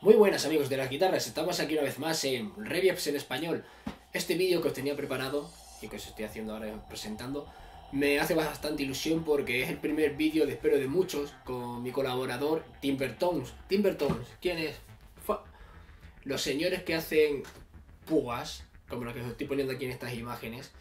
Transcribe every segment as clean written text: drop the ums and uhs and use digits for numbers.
Muy buenas amigos de las guitarras, estamos aquí una vez más en Reviews en español. Este vídeo que os tenía preparado y que os estoy haciendo ahora presentando me hace bastante ilusión porque es el primer vídeo, espero de muchos, con mi colaborador Timbertones. Timbertones, ¿quién es? Los señores que hacen púas, como lo que os estoy poniendo aquí en estas imágenes,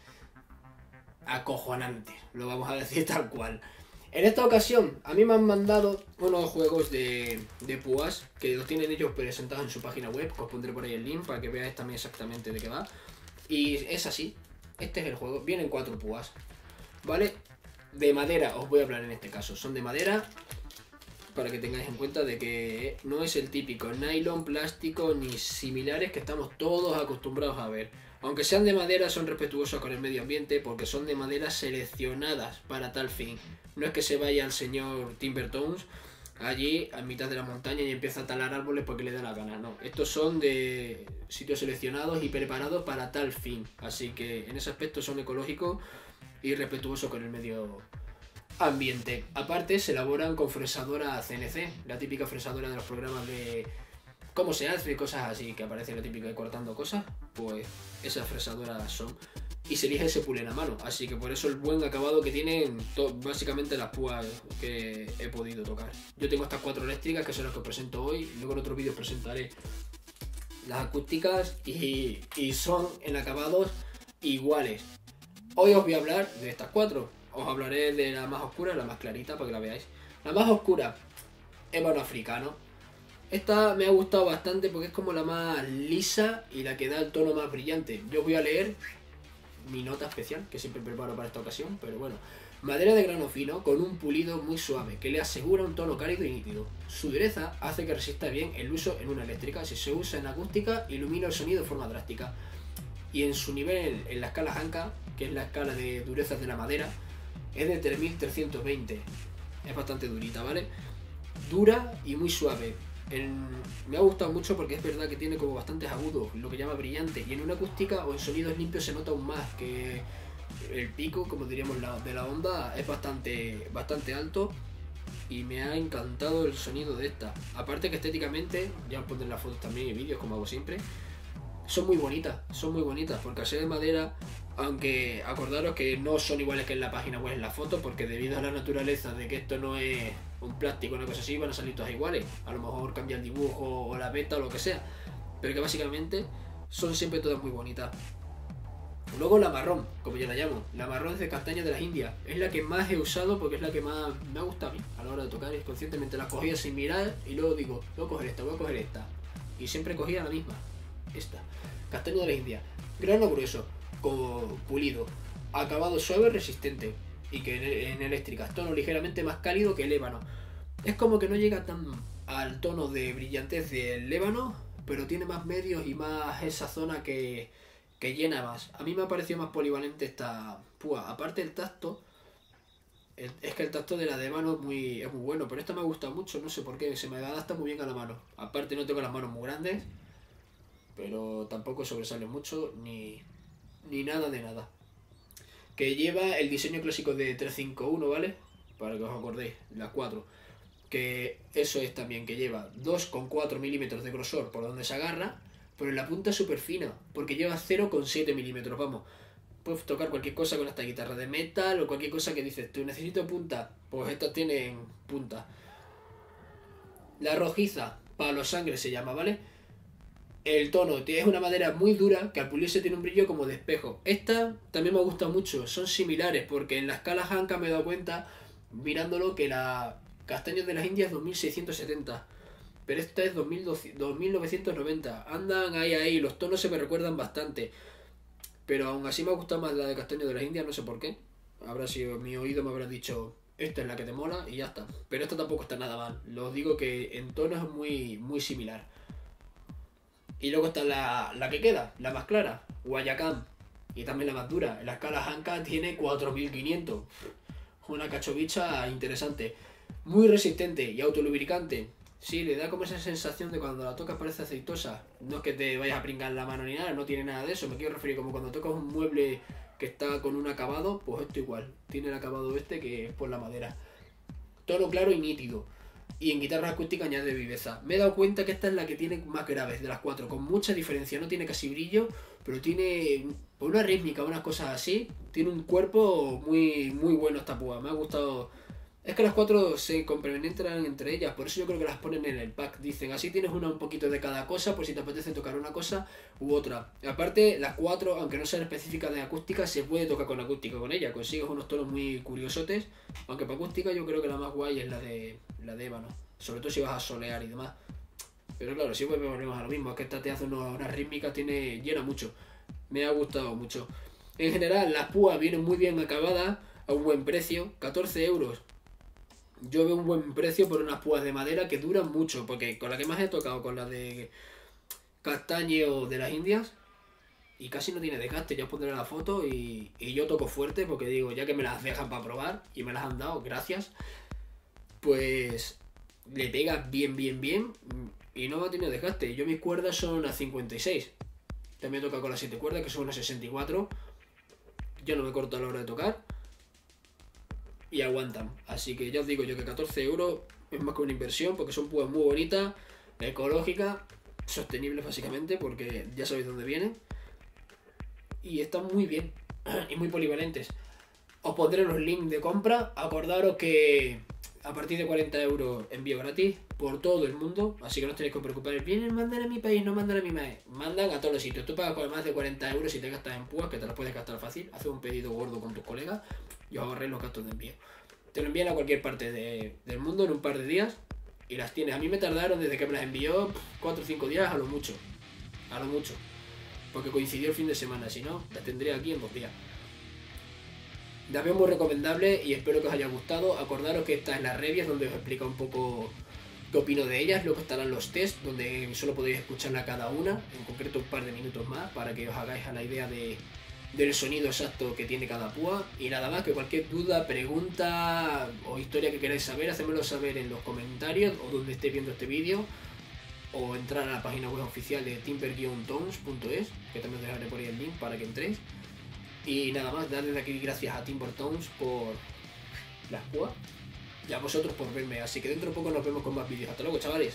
acojonantes, lo vamos a decir tal cual. En esta ocasión, a mí me han mandado unos juegos de púas que los tienen ellos presentados en su página web, que os pondré por ahí el link para que veáis también exactamente de qué va. Y es así, este es el juego, vienen 4 púas, ¿vale? De madera, os voy a hablar en este caso, son de madera, para que tengáis en cuenta de que no es el típico nylon, plástico ni similares que estamos todos acostumbrados a ver. Aunque sean de madera, son respetuosos con el medio ambiente porque son de madera seleccionadas para tal fin. No es que se vaya el señor Timbertones allí a mitad de la montaña y empieza a talar árboles porque le da la gana. No, estos son de sitios seleccionados y preparados para tal fin. Así que en ese aspecto son ecológicos y respetuosos con el medio ambiente. Aparte se elaboran con fresadora CNC, la típica fresadora de los programas de cómo se hace, cosas así, que aparece la típica de cortando cosas, pues esas fresadoras son. Y se elige ese pulen a mano, así que por eso el buen acabado que tienen básicamente las púas que he podido tocar. Yo tengo estas 4 eléctricas que son las que os presento hoy, luego en otro vídeo presentaré las acústicas y son en acabados iguales. Hoy os voy a hablar de estas 4, os hablaré de la más oscura, la más clarita para que la veáis. La más oscura, ébano africano. Esta me ha gustado bastante porque es como la más lisa y la que da el tono más brillante. Yo voy a leer mi nota especial, que siempre preparo para esta ocasión, pero bueno. Madera de grano fino con un pulido muy suave, que le asegura un tono cálido y nítido. Su dureza hace que resista bien el uso en una eléctrica. Si se usa en acústica, ilumina el sonido de forma drástica. Y en su nivel, en la escala Hanka, que es la escala de durezas de la madera, es de 3320. Es bastante durita, ¿vale? Dura y muy suave. Me ha gustado mucho porque es verdad que tiene como bastantes agudos, lo que llama brillante, y en una acústica o en sonidos limpios se nota aún más que el pico, como diríamos, de la onda es bastante alto y me ha encantado el sonido de esta. Aparte que estéticamente, ya os pondré las fotos también y vídeos como hago siempre, son muy bonitas porque al ser de madera, aunque acordaros que no son iguales que en la página web en la foto, porque debido a la naturaleza de que esto no es un plástico o una cosa así, van a salir todas iguales. A lo mejor cambia el dibujo o la beta o lo que sea, pero que básicamente son siempre todas muy bonitas. Luego la marrón, como yo la llamo, la marrón es de castaña de las Indias, es la que más he usado porque es la que más me ha gustado a mí a la hora de tocar. Y conscientemente la cogía sin mirar y luego digo, voy a coger esta, y siempre cogía la misma, esta, castaña de las Indias, grano grueso, como pulido, acabado suave, resistente, y que en eléctricas, tono ligeramente más cálido que el ébano. Es como que no llega tan al tono de brillantez del ébano, pero tiene más medios y más esa zona que llena más. A mí me ha parecido más polivalente esta púa. Aparte el tacto, es que el tacto de la de ébano es muy bueno, pero esta me gusta mucho, no sé por qué, se me adapta muy bien a la mano. Aparte no tengo las manos muy grandes, pero tampoco sobresale mucho ni nada de nada. Que lleva el diseño clásico de 351, ¿vale? Para que os acordéis, la 4. Que eso es también, que lleva 2,4 milímetros de grosor por donde se agarra, pero en la punta es súper fina, porque lleva 0,7 milímetros, vamos. Puedes tocar cualquier cosa con esta guitarra de metal o cualquier cosa que dices, tú necesito punta, pues estas tienen punta. La rojiza, palo sangre se llama, ¿vale? El tono es una madera muy dura que al pulirse tiene un brillo como de espejo. Esta también me gusta mucho, son similares porque en la escala Hanka me he dado cuenta, mirándolo, que la castaña de las Indias es 2670, pero esta es 2990. Andan ahí, los tonos se me recuerdan bastante, pero aún así me gusta más la de castaña de las Indias, no sé por qué. Habrá sido mi oído, me habrá dicho, esta es la que te mola y ya está. Pero esta tampoco está nada mal, lo digo que en tono es muy similar. Y luego está la que queda, la más clara, Guayacán, y también la más dura. En la escala Hanka tiene 4500. Una cachobicha interesante. Muy resistente y autolubricante. Sí, le da como esa sensación de cuando la tocas parece aceitosa. No es que te vayas a pringar la mano ni nada, no tiene nada de eso. Me quiero referir como cuando tocas un mueble que está con un acabado, pues esto igual. Tiene el acabado este que es por la madera. Tono claro y nítido. y en guitarra acústica añade viveza. Me he dado cuenta que esta es la que tiene más graves de las cuatro, con mucha diferencia. No tiene casi brillo, pero tiene una rítmica, unas cosas así. Tiene un cuerpo muy, muy bueno esta púa. Me ha gustado. Es que las cuatro se complementan entre ellas, por eso yo creo que las ponen en el pack. Dicen, así tienes una un poquito de cada cosa, por si te apetece tocar una cosa u otra. Aparte, las cuatro, aunque no sean específicas de acústica, se puede tocar con acústica con ella. Consigues unos tonos muy curiosotes, aunque para acústica yo creo que la más guay es la de ébano. Sobre todo si vas a solear y demás. Pero claro, si volvemos a lo mismo, es que esta te hace una rítmica, llena mucho. Me ha gustado mucho. En general, las púas vienen muy bien acabadas, a un buen precio, 14 euros. Yo veo un buen precio por unas púas de madera que duran mucho, porque con la que más he tocado, con la de castaño de las Indias, y casi no tiene desgaste, ya os pondré la foto y yo toco fuerte, porque digo, ya que me las dejan para probar y me las han dado, gracias, pues le pega bien, bien, bien y no ha tenido desgaste. Yo mis cuerdas son a 56, también he tocado con las 7 cuerdas que son a 64, yo no me corto a la hora de tocar y aguantan. Así que ya os digo yo que 14 euros es más que una inversión porque son púas muy bonitas, ecológicas, sostenibles básicamente porque ya sabéis dónde vienen y están muy bien y muy polivalentes. Os pondré los links de compra. Acordaros que a partir de 40 euros envío gratis por todo el mundo, así que no os tenéis que preocupar. Vienen, mandan a mi país, no mandan a mi país. Mandan a todos los sitios. Tú pagas por más de 40 euros si te gastas en púas, que te las puedes gastar fácil. Haces un pedido gordo con tus colegas y os ahorréis los gastos de envío. Te lo envían a cualquier parte del mundo en un par de días y las tienes. A mí me tardaron desde que me las envió 4 o 5 días a lo mucho. A lo mucho. Porque coincidió el fin de semana, si no, las tendría aquí en 2 días. Las veo muy recomendables y espero que os haya gustado. Acordaros que esta es la review donde os explico un poco qué opino de ellas. Luego estarán los tests donde solo podéis escucharla cada una, en concreto un par de minutos más, para que os hagáis a la idea del sonido exacto que tiene cada púa. Y nada más, que cualquier duda, pregunta o historia que queráis saber, hacémoslo saber en los comentarios o donde estéis viendo este vídeo, o entrar a la página web oficial de timber-tones.es, que también os dejaré por ahí el link para que entréis. Y nada más, darles aquí gracias a Timber Tones por las púas y a vosotros por verme. Así que dentro de poco nos vemos con más vídeos. Hasta luego, chavales.